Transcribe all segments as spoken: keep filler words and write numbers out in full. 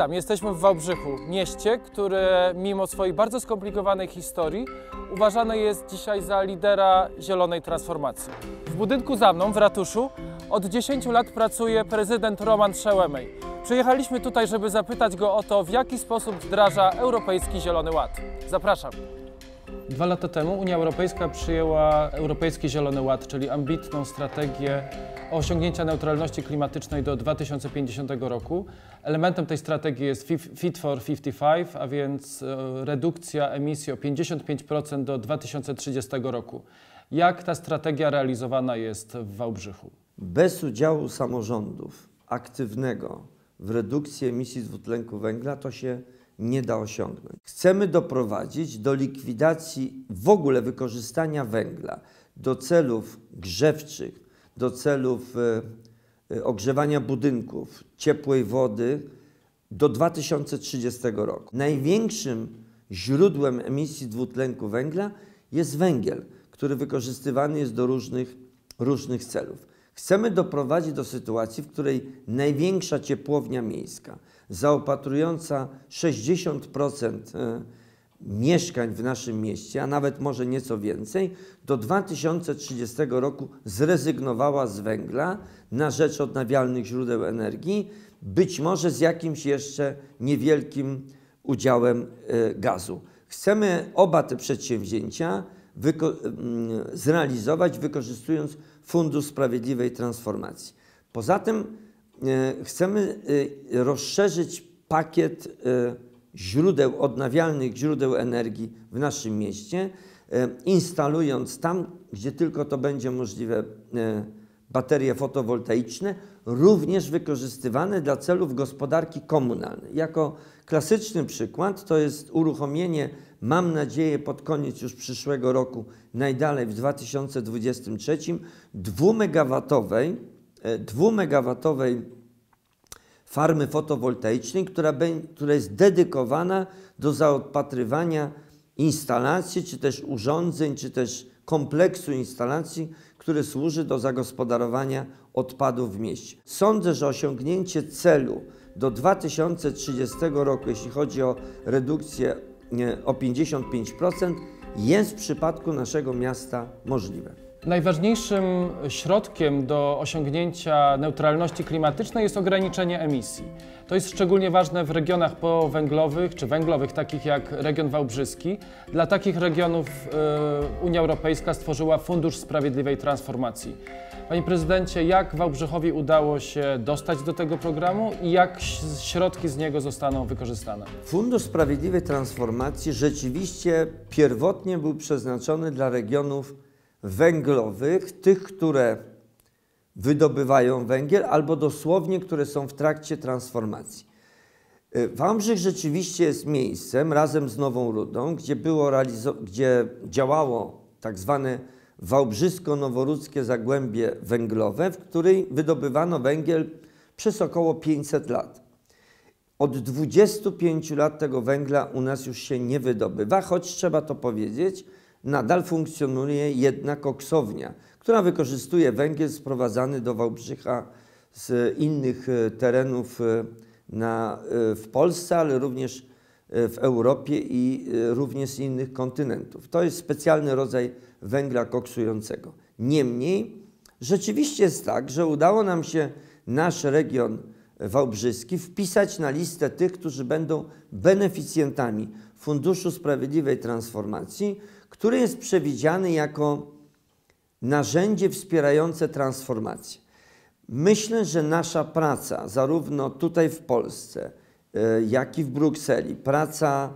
Witam, jesteśmy w Wałbrzychu, mieście, które mimo swojej bardzo skomplikowanej historii uważane jest dzisiaj za lidera zielonej transformacji. W budynku za mną, w ratuszu, od dziesięciu lat pracuje prezydent Roman Szełemej. Przyjechaliśmy tutaj, żeby zapytać go o to, w jaki sposób wdraża Europejski Zielony Ład. Zapraszam. Dwa lata temu Unia Europejska przyjęła Europejski Zielony Ład, czyli ambitną strategię osiągnięcia neutralności klimatycznej do dwa tysiące pięćdziesiątego roku. Elementem tej strategii jest Fit for pięćdziesiąt pięć, a więc redukcja emisji o pięćdziesiąt pięć procent do dwa tysiące trzydziestego roku. Jak ta strategia realizowana jest w Wałbrzychu? Bez udziału samorządów aktywnego w redukcji emisji dwutlenku węgla to się nie da osiągnąć. Chcemy doprowadzić do likwidacji w ogóle wykorzystania węgla do celów grzewczych, do celów e, ogrzewania budynków, ciepłej wody do dwa tysiące trzydziestego roku. Największym źródłem emisji dwutlenku węgla jest węgiel, który wykorzystywany jest do różnych, różnych celów. Chcemy doprowadzić do sytuacji, w której największa ciepłownia miejska, zaopatrująca sześćdziesiąt procent mieszkań w naszym mieście, a nawet może nieco więcej, do dwa tysiące trzydziestego roku zrezygnowała z węgla na rzecz odnawialnych źródeł energii, być może z jakimś jeszcze niewielkim udziałem gazu. Chcemy oba te przedsięwzięcia wyko zrealizować, wykorzystując Fundusz Sprawiedliwej Transformacji. Poza tym e, chcemy e, rozszerzyć pakiet e, źródeł, odnawialnych źródeł energii w naszym mieście, e, instalując tam, gdzie tylko to będzie możliwe, e, baterie fotowoltaiczne, również wykorzystywane dla celów gospodarki komunalnej. Jako klasyczny przykład to jest uruchomienie, mam nadzieję, pod koniec już przyszłego roku, najdalej w dwa tysiące dwudziestym trzecim, dwumegawatowej, dwumegawatowej farmy fotowoltaicznej, która, która jest dedykowana do zaopatrywania instalacji, czy też urządzeń, czy też kompleksu instalacji, który służy do zagospodarowania odpadów w mieście. Sądzę, że osiągnięcie celu do dwa tysiące trzydziestego roku, jeśli chodzi o redukcję o pięćdziesiąt pięć procent, jest w przypadku naszego miasta możliwe. Najważniejszym środkiem do osiągnięcia neutralności klimatycznej jest ograniczenie emisji. To jest szczególnie ważne w regionach powęglowych czy węglowych, takich jak region wałbrzyski. Dla takich regionów y, Unia Europejska stworzyła Fundusz Sprawiedliwej Transformacji. Panie prezydencie, jak Wałbrzychowi udało się dostać do tego programu i jak środki z niego zostaną wykorzystane? Fundusz Sprawiedliwej Transformacji rzeczywiście pierwotnie był przeznaczony dla regionów węglowych, tych, które wydobywają węgiel, albo dosłownie, które są w trakcie transformacji. Wałbrzych rzeczywiście jest miejscem, razem z Nową Rudą, gdzie, było gdzie działało tak zwane Wałbrzysko-Noworudzkie Zagłębie Węglowe, w której wydobywano węgiel przez około pięćset lat. Od dwudziestu pięciu lat tego węgla u nas już się nie wydobywa, choć trzeba to powiedzieć, nadal funkcjonuje jedna koksownia, która wykorzystuje węgiel sprowadzany do Wałbrzycha z innych terenów na, w Polsce, ale również w Europie i również z innych kontynentów. To jest specjalny rodzaj węgla koksującego. Niemniej rzeczywiście jest tak, że udało nam się nasz region wałbrzyski wpisać na listę tych, którzy będą beneficjentami Funduszu Sprawiedliwej Transformacji, który jest przewidziany jako narzędzie wspierające transformację. Myślę, że nasza praca, zarówno tutaj w Polsce, jak i w Brukseli, praca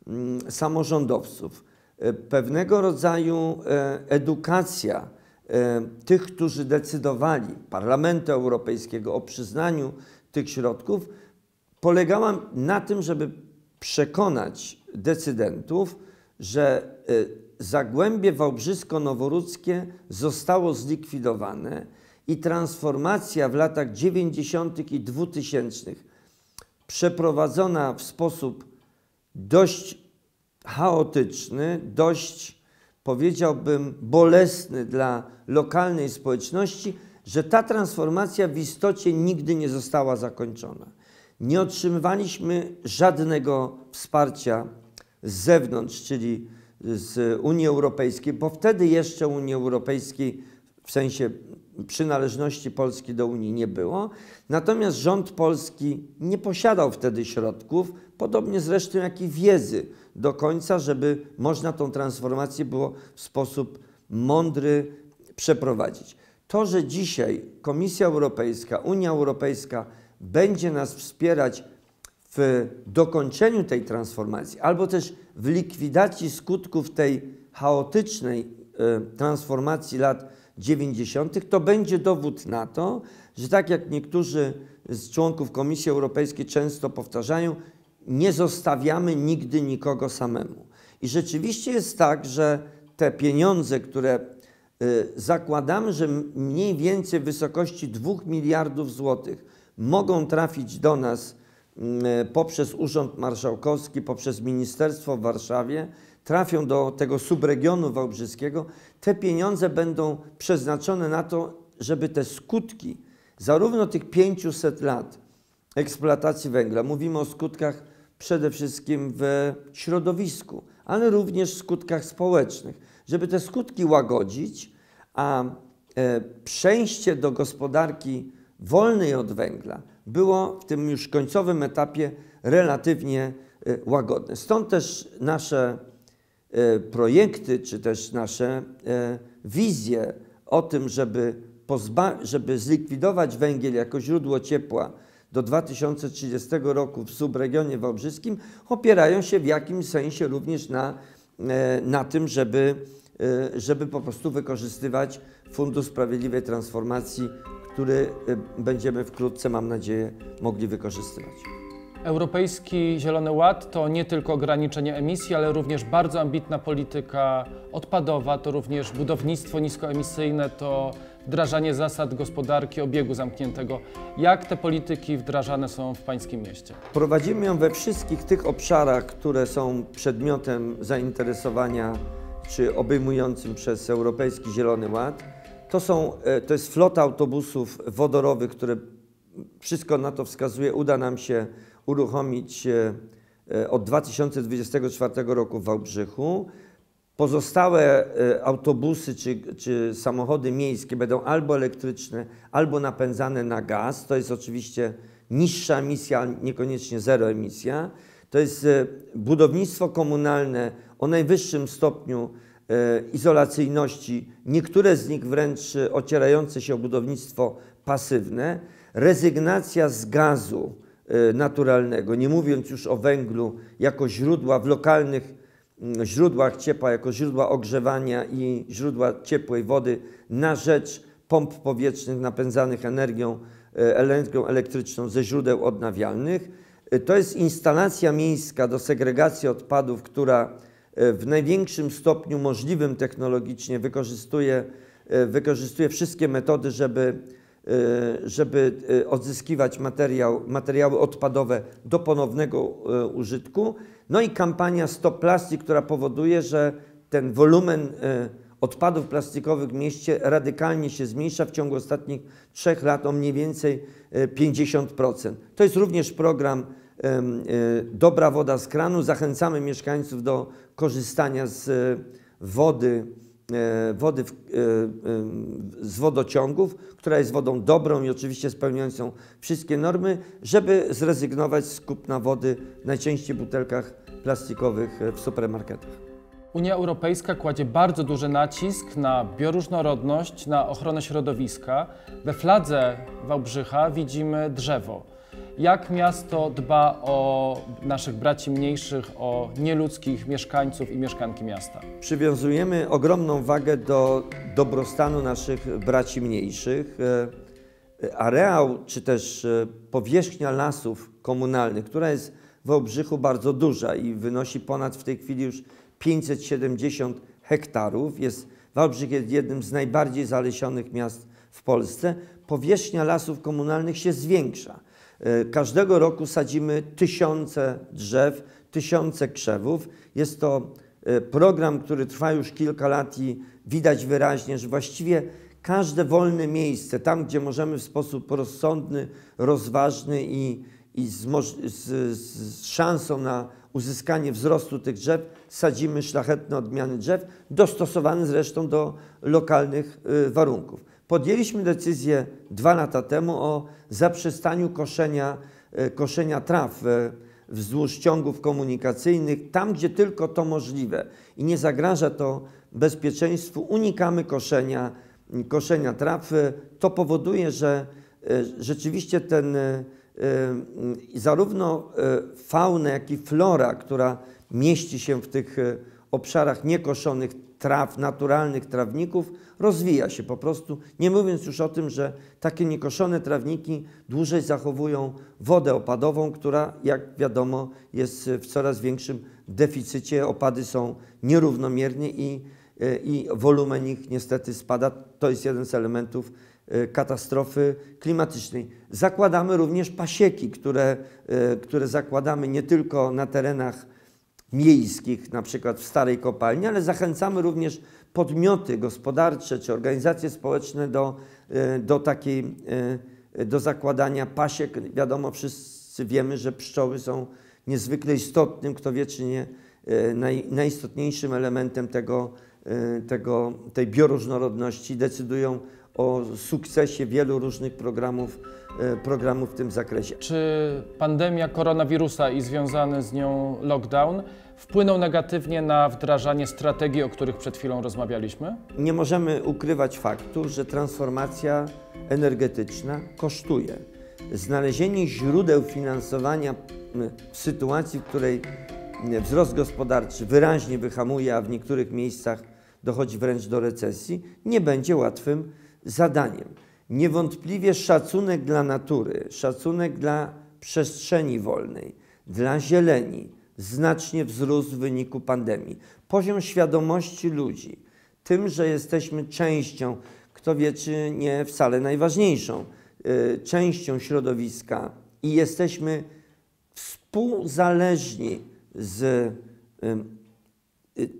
samorządowców, pewnego rodzaju edukacja tych, którzy decydowali, Parlamentu Europejskiego, o przyznaniu tych środków, polegała na tym, żeby przekonać decydentów, że Zagłębie Wałbrzysko-Noworudzkie zostało zlikwidowane i transformacja w latach dziewięćdziesiątych i dwutysięcznych przeprowadzona w sposób dość chaotyczny, dość, powiedziałbym, bolesny dla lokalnej społeczności, że ta transformacja w istocie nigdy nie została zakończona. Nie otrzymywaliśmy żadnego wsparcia z zewnątrz, czyli z Unii Europejskiej, bo wtedy jeszcze Unii Europejskiej w sensie przynależności Polski do Unii nie było. Natomiast rząd polski nie posiadał wtedy środków, podobnie zresztą jak i wiedzy do końca, żeby można tą transformację było w sposób mądry przeprowadzić. To, że dzisiaj Komisja Europejska, Unia Europejska będzie nas wspierać w dokończeniu tej transformacji, albo też w likwidacji skutków tej chaotycznej y, transformacji lat dziewięćdziesiątych, to będzie dowód na to, że tak jak niektórzy z członków Komisji Europejskiej często powtarzają, nie zostawiamy nigdy nikogo samemu. I rzeczywiście jest tak, że te pieniądze, które y, zakładamy, że mniej więcej w wysokości dwóch miliardów złotych mogą trafić do nas y, poprzez Urząd Marszałkowski, poprzez Ministerstwo w Warszawie, trafią do tego subregionu wałbrzyskiego, te pieniądze będą przeznaczone na to, żeby te skutki zarówno tych pięciuset lat eksploatacji węgla, mówimy o skutkach przede wszystkim w środowisku, ale również skutkach społecznych, żeby te skutki łagodzić, a e, przejście do gospodarki wolnej od węgla było w tym już końcowym etapie relatywnie e, łagodne. Stąd też nasze e, projekty, czy też nasze e, wizje o tym, żeby, żeby zlikwidować węgiel jako źródło ciepła do dwa tysiące trzydziestego roku w subregionie wałbrzyskim, opierają się w jakimś sensie również na, na tym, żeby, żeby po prostu wykorzystywać Fundusz Sprawiedliwej Transformacji, który będziemy wkrótce, mam nadzieję, mogli wykorzystywać. Europejski Zielony Ład to nie tylko ograniczenie emisji, ale również bardzo ambitna polityka odpadowa, to również budownictwo niskoemisyjne, to wdrażanie zasad gospodarki obiegu zamkniętego. Jak te polityki wdrażane są w pańskim mieście? Prowadzimy ją we wszystkich tych obszarach, które są przedmiotem zainteresowania czy obejmującym przez Europejski Zielony Ład. To, są, to jest flota autobusów wodorowych, które wszystko na to wskazuje, uda nam się uruchomić od dwa tysiące dwudziestego czwartego roku w Wałbrzychu. Pozostałe autobusy czy, czy samochody miejskie będą albo elektryczne, albo napędzane na gaz. To jest oczywiście niższa emisja, niekoniecznie zero emisja. To jest budownictwo komunalne o najwyższym stopniu izolacyjności, niektóre z nich wręcz ocierające się o budownictwo pasywne. Rezygnacja z gazu naturalnego, nie mówiąc już o węglu jako źródła w lokalnych źródłach ciepła, jako źródła ogrzewania i źródła ciepłej wody na rzecz pomp powietrznych napędzanych energią, energią elektryczną ze źródeł odnawialnych. To jest instalacja miejska do segregacji odpadów, która w największym stopniu możliwym technologicznie wykorzystuje, wykorzystuje wszystkie metody, żeby żeby odzyskiwać materiał, materiały odpadowe do ponownego użytku. No i kampania Stop Plastic, która powoduje, że ten wolumen odpadów plastikowych w mieście radykalnie się zmniejsza w ciągu ostatnich trzech lat o mniej więcej pięćdziesiąt procent. To jest również program Dobra woda z kranu. Zachęcamy mieszkańców do korzystania z wody, wody w, z wodociągów, która jest wodą dobrą i oczywiście spełniającą wszystkie normy, żeby zrezygnować z kupna wody w najczęściej butelkach plastikowych w supermarketach. Unia Europejska kładzie bardzo duży nacisk na bioróżnorodność, na ochronę środowiska. We fladze Wałbrzycha widzimy drzewo. Jak miasto dba o naszych braci mniejszych, o nieludzkich mieszkańców i mieszkanki miasta? Przywiązujemy ogromną wagę do dobrostanu naszych braci mniejszych. Areał czy też powierzchnia lasów komunalnych, która jest w Wałbrzychu bardzo duża i wynosi ponad w tej chwili już pięćset siedemdziesiąt hektarów. Jest, Wałbrzych jest jednym z najbardziej zalesionych miast w Polsce. Powierzchnia lasów komunalnych się zwiększa. Każdego roku sadzimy tysiące drzew, tysiące krzewów. Jest to program, który trwa już kilka lat i widać wyraźnie, że właściwie każde wolne miejsce, tam gdzie możemy w sposób rozsądny, rozważny i, i z, z, z szansą na uzyskanie wzrostu tych drzew sadzimy szlachetne odmiany drzew, dostosowane zresztą do lokalnych y, warunków. Podjęliśmy decyzję dwa lata temu o zaprzestaniu koszenia, y, koszenia traw y, wzdłuż ciągów komunikacyjnych, tam gdzie tylko to możliwe i nie zagraża to bezpieczeństwu, unikamy koszenia, koszenia traw. To powoduje, że y, rzeczywiście ten y, y, zarówno y, fauna, jak i flora, która mieści się w tych y, obszarach niekoszonych traw, naturalnych trawników, rozwija się po prostu, nie mówiąc już o tym, że takie niekoszone trawniki dłużej zachowują wodę opadową, która, jak wiadomo, jest w coraz większym deficycie. Opady są nierównomiernie i, i wolumen ich niestety spada. To jest jeden z elementów katastrofy klimatycznej. Zakładamy również pasieki, które, które zakładamy nie tylko na terenach miejskich, na przykład w starej kopalni, ale zachęcamy również podmioty gospodarcze czy organizacje społeczne do, do takiej, do zakładania pasiek. Wiadomo, wszyscy wiemy, że pszczoły są niezwykle istotnym, kto wie czy nie, naj, najistotniejszym elementem tego, tego, tej bioróżnorodności. Decydują o sukcesie wielu różnych programów, programów w tym zakresie. Czy pandemia koronawirusa i związany z nią lockdown wpłynął negatywnie na wdrażanie strategii, o których przed chwilą rozmawialiśmy? Nie możemy ukrywać faktu, że transformacja energetyczna kosztuje. Znalezienie źródeł finansowania w sytuacji, w której wzrost gospodarczy wyraźnie wyhamuje, a w niektórych miejscach dochodzi wręcz do recesji, nie będzie łatwym zadaniem. Niewątpliwie szacunek dla natury, szacunek dla przestrzeni wolnej, dla zieleni znacznie wzrósł w wyniku pandemii. Poziom świadomości ludzi, tym, że jesteśmy częścią, kto wie czy nie wcale najważniejszą, y, częścią środowiska i jesteśmy współzależni z y, y,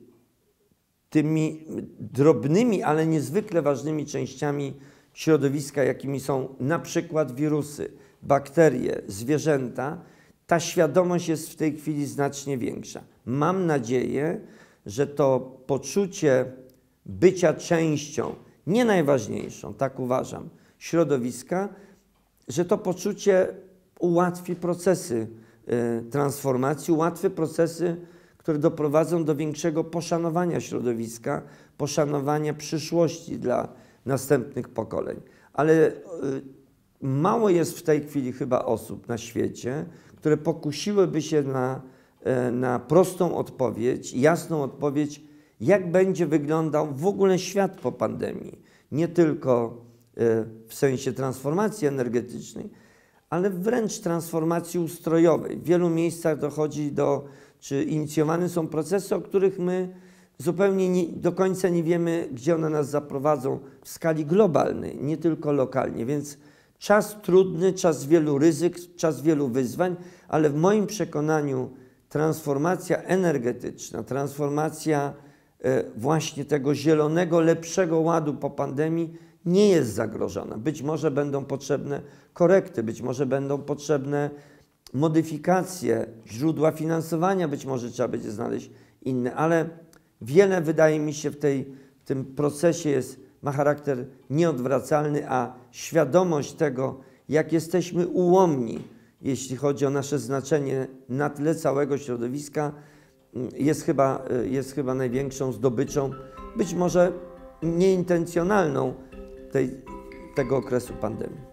tymi drobnymi, ale niezwykle ważnymi częściami środowiska, jakimi są na przykład wirusy, bakterie, zwierzęta, ta świadomość jest w tej chwili znacznie większa. Mam nadzieję, że to poczucie bycia częścią, nie najważniejszą, tak uważam, środowiska, że to poczucie ułatwi procesy y, transformacji, ułatwi procesy, które doprowadzą do większego poszanowania środowiska, poszanowania przyszłości dla następnych pokoleń. Ale y, mało jest w tej chwili chyba osób na świecie, które pokusiłyby się na, y, na prostą odpowiedź, jasną odpowiedź, jak będzie wyglądał w ogóle świat po pandemii. Nie tylko y, w sensie transformacji energetycznej, ale wręcz transformacji ustrojowej. W wielu miejscach dochodzi do, czy inicjowane są procesy, o których my zupełnie nie, do końca nie wiemy, gdzie one nas zaprowadzą w skali globalnej, nie tylko lokalnie. Więc czas trudny, czas wielu ryzyk, czas wielu wyzwań, ale w moim przekonaniu transformacja energetyczna, transformacja e, właśnie tego zielonego, lepszego ładu po pandemii nie jest zagrożona. Być może będą potrzebne korekty, być może będą potrzebne modyfikacje, źródła finansowania, być może trzeba będzie znaleźć inne, ale wiele, wydaje mi się, w, tej, w tym procesie jest, ma charakter nieodwracalny, a świadomość tego, jak jesteśmy ułomni, jeśli chodzi o nasze znaczenie na tle całego środowiska, jest chyba, jest chyba największą zdobyczą, być może nieintencjonalną tej, tego okresu pandemii.